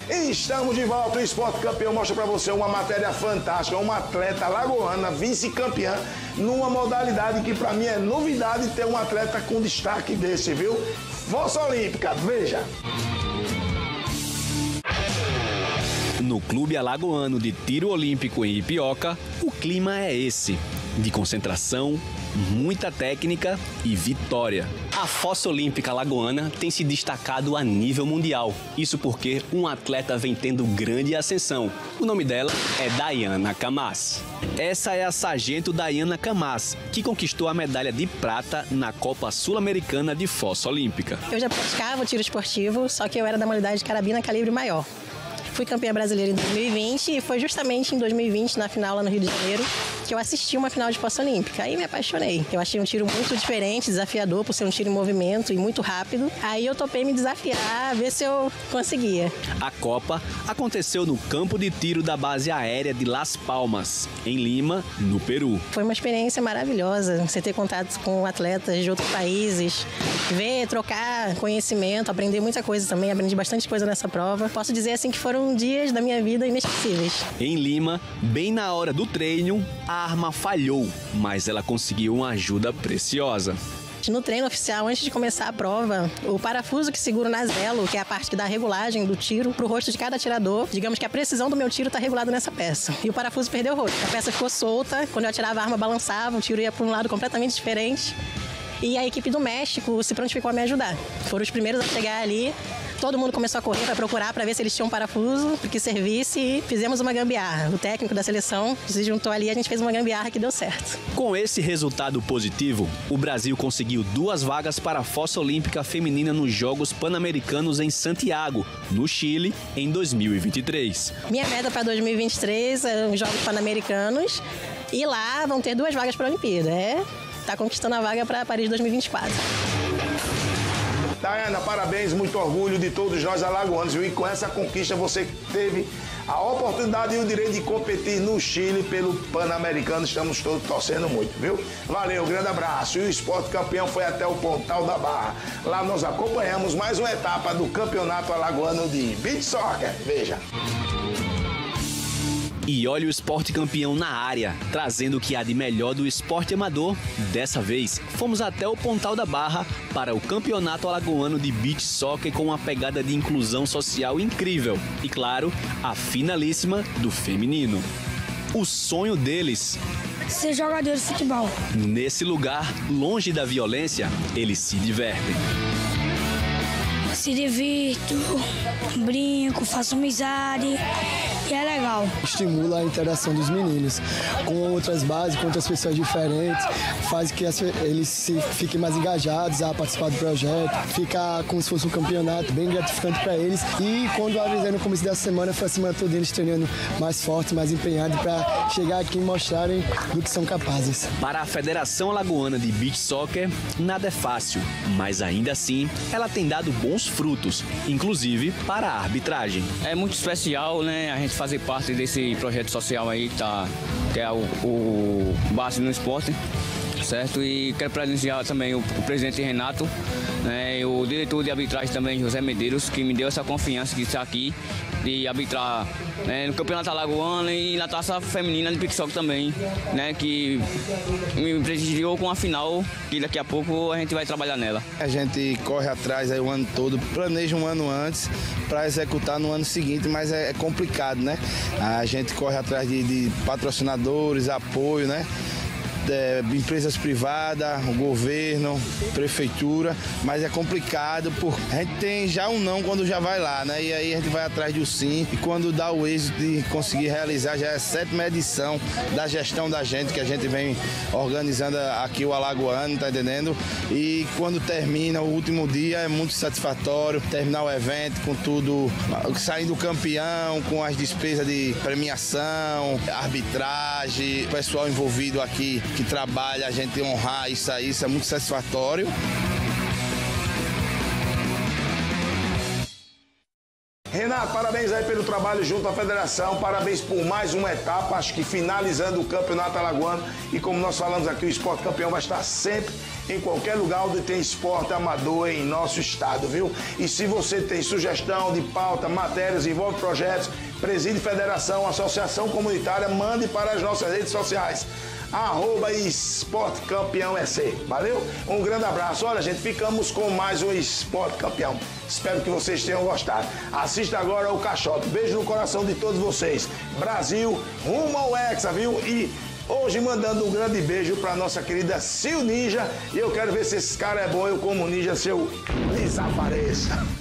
E estamos de volta. O Esporte Campeão mostra para você uma matéria fantástica. Uma atleta lagoana, vice-campeã, numa modalidade que para mim é novidade ter um atleta com destaque desse, viu? Força Olímpica, veja. No Clube Alagoano de Tiro Olímpico em Ipioca, o clima é esse, de concentração, muita técnica e vitória. A Fossa Olímpica Alagoana tem se destacado a nível mundial. Isso porque um atleta vem tendo grande ascensão. O nome dela é Dayana Camas. Essa é a sargento Dayana Camas, que conquistou a medalha de prata na Copa Sul-Americana de Fossa Olímpica. Eu já praticava o tiro esportivo, só que eu era da modalidade de carabina calibre maior. Fui campeã brasileira em 2020 e foi justamente em 2020, na final lá no Rio de Janeiro, que eu assisti uma final de Fossa Olímpica. Aí me apaixonei. Eu achei um tiro muito diferente, desafiador, por ser um tiro em movimento e muito rápido. Aí eu topei me desafiar, ver se eu conseguia. A Copa aconteceu no campo de tiro da base aérea de Las Palmas, em Lima, no Peru. Foi uma experiência maravilhosa, você ter contato com atletas de outros países, ver, trocar conhecimento, aprender muita coisa também, aprendi bastante coisa nessa prova. Posso dizer assim que foram dias da minha vida inesquecíveis. Em Lima, bem na hora do treino, a arma falhou, mas ela conseguiu uma ajuda preciosa. No treino oficial, antes de começar a prova, o parafuso que segura o naselo, que é a parte que dá a regulagem do tiro pro rosto de cada atirador, digamos que a precisão do meu tiro está regulada nessa peça. E o parafuso perdeu o rosto. A peça ficou solta, quando eu atirava a arma balançava, o tiro ia para um lado completamente diferente. E a equipe do México se prontificou a me ajudar. Foram os primeiros a chegar ali. Todo mundo começou a correr para procurar, para ver se eles tinham um parafuso que servisse, e fizemos uma gambiarra. O técnico da seleção se juntou ali e a gente fez uma gambiarra que deu certo. Com esse resultado positivo, o Brasil conseguiu 2 vagas para a Fossa Olímpica Feminina nos Jogos Pan-Americanos em Santiago, no Chile, em 2023. Minha meta para 2023 é os Jogos Pan-Americanos e lá vão ter 2 vagas para a Olimpíada. Tá conquistando a vaga para Paris 2024. Dayana, parabéns, muito orgulho de todos nós alagoanos, viu? E com essa conquista você teve a oportunidade e o direito de competir no Chile pelo Pan-Americano. Estamos todos torcendo muito, viu? Valeu, grande abraço. E o Esporte Campeão foi até o Pontal da Barra. Lá nós acompanhamos mais uma etapa do Campeonato Alagoano de Beach Soccer. Veja. E olha o Esporte Campeão na área, trazendo o que há de melhor do esporte amador. Dessa vez, fomos até o Pontal da Barra para o Campeonato Alagoano de Beach Soccer com uma pegada de inclusão social incrível. E claro, a finalíssima do feminino. O sonho deles: ser jogador de futebol. Nesse lugar, longe da violência, eles se divertem. Se divirto, brinco, faço amizade. E é legal. Estimula a interação dos meninos com outras bases, com outras pessoas diferentes, faz que eles fiquem mais engajados a participar do projeto, fica como se fosse um campeonato bem gratificante para eles. E quando eu avisei no começo da semana, foi a semana toda eles treinando mais forte, mais empenhado para chegar aqui e mostrarem do que são capazes. Para a Federação Alagoana de Beach Soccer, nada é fácil, mas ainda assim, ela tem dado bons frutos, inclusive para a arbitragem. É muito especial, né, a gente fazer parte desse projeto social aí, que é o Base no Esporte, certo? E quero parabenizar também o presidente Renato, né, e o diretor de arbitragem também, José Medeiros, que me deu essa confiança de estar aqui, de arbitrar, né, no Campeonato Alagoano e na Taça Feminina de Beach Soccer também, né, que me prestigiou com a final, que daqui a pouco a gente vai trabalhar nela. A gente corre atrás aí o ano todo, planeja um ano antes para executar no ano seguinte, mas é complicado, né? A gente corre atrás de patrocinadores, apoio, né? Empresas privadas, o governo, prefeitura, mas é complicado porque a gente tem já um não quando já vai lá, né? E aí a gente vai atrás de um sim, e quando dá o êxito de conseguir realizar, já é a 7ª edição da gestão da gente, que a gente vem organizando aqui o Alagoano, tá entendendo? E quando termina o último dia é muito satisfatório terminar o evento com tudo, saindo campeão, com as despesas de premiação, arbitragem, o pessoal envolvido aqui que trabalha, a gente honrar isso aí, isso é muito satisfatório. Renato, parabéns aí pelo trabalho junto à federação, parabéns por mais uma etapa, acho que finalizando o Campeonato Alagoano, e como nós falamos aqui, o Esporte Campeão vai estar sempre em qualquer lugar onde tem esporte amador em nosso estado, viu? E se você tem sugestão de pauta, matérias, envolve projetos, preside federação, associação comunitária, mande para as nossas redes sociais. @Esporte Campeão EC. Valeu? Um grande abraço. Olha, gente, ficamos com mais um Esporte Campeão. Espero que vocês tenham gostado. Assista agora o Caixote. Beijo no coração de todos vocês. Brasil, rumo ao Hexa, viu? E hoje mandando um grande beijo para nossa querida Sil Ninja. E eu quero ver se esse cara é bom, eu como ninja, se eu desapareça.